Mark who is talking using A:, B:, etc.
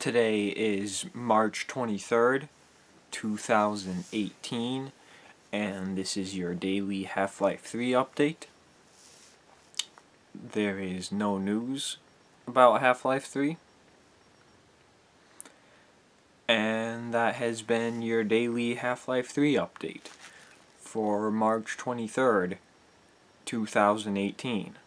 A: Today is March 23rd, 2018, and this is your daily Half-Life 3 update. There is no news about Half-Life 3. And that has been your daily Half-Life 3 update for March 23rd, 2018.